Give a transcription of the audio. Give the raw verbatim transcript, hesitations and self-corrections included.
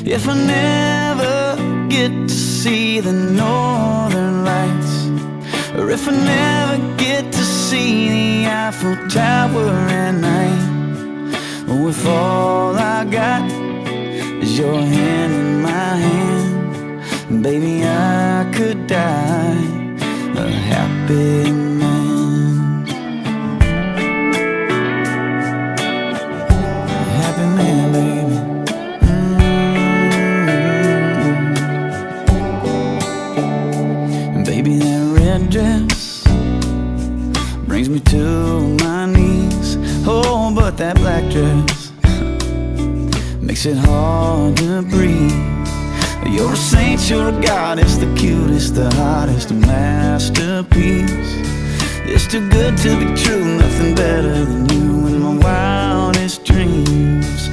If I never get to see the northern lights, or if I never get to see the Eiffel Tower at night, or if all I got is your hand in my hand, baby, I could die a happy man. A happy man, baby. Mm-hmm. Baby, that red dress brings me to my knees. Oh, but that black dress makes it hard to breathe. You're a saint, you're a goddess, the cutest, the hottest, a masterpiece. It's too good to be true, nothing better than you in my wildest dreams.